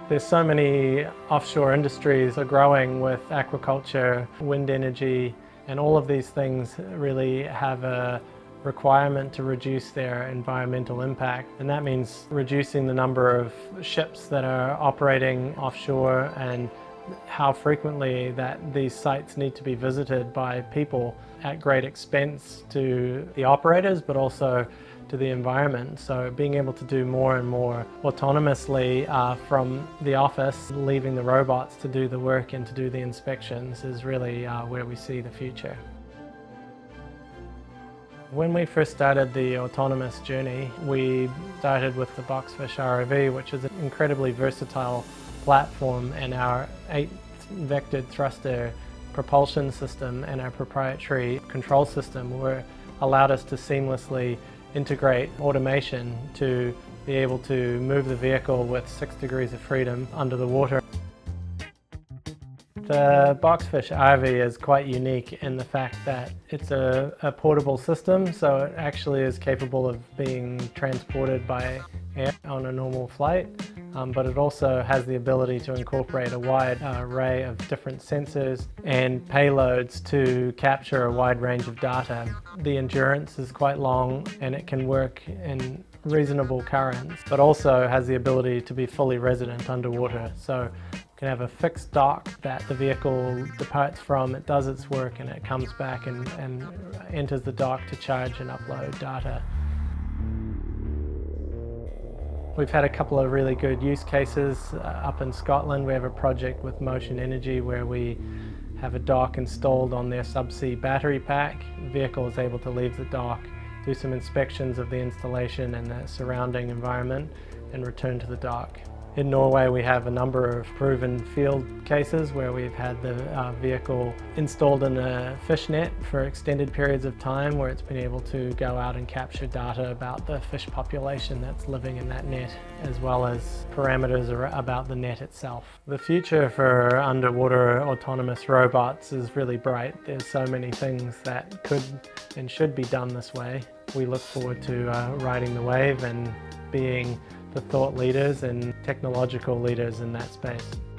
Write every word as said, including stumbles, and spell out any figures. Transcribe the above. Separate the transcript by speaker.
Speaker 1: There's so many offshore industries are growing with aquaculture, wind energy, and all of these things really have a requirement to reduce their environmental impact. And that means reducing the number of ships that are operating offshore and how frequently that these sites need to be visited by people at great expense to the operators, but also to the environment. So being able to do more and more autonomously uh, from the office, leaving the robots to do the work and to do the inspections is really uh, where we see the future. When we first started the autonomous journey, we started with the Boxfish R O V, which is an incredibly versatile platform, and our eight vectored thruster propulsion system and our proprietary control system were allowed us to seamlessly integrate automation to be able to move the vehicle with six degrees of freedom under the water. The Boxfish R O V is quite unique in the fact that it's a, a portable system, so it actually is capable of being transported by air on a normal flight, um, but it also has the ability to incorporate a wide uh, array of different sensors and payloads to capture a wide range of data. The endurance is quite long and it can work in reasonable currents, but also has the ability to be fully resident underwater. So you can have a fixed dock that the vehicle departs from, it does its work, and it comes back and, and enters the dock to charge and upload data. We've had a couple of really good use cases. Uh, up in Scotland we have a project with Mocean Energy where we have a dock installed on their Subsea battery pack. The vehicle is able to leave the dock, do some inspections of the installation and the surrounding environment, and return to the dock. In Norway we have a number of proven field cases where we've had the uh, vehicle installed in a fish net for extended periods of time, where it's been able to go out and capture data about the fish population that's living in that net, as well as parameters about the net itself. The future for underwater autonomous robots is really bright. There's so many things that could and should be done this way. We look forward to uh, riding the wave and being the thought leaders and technological leaders in that space.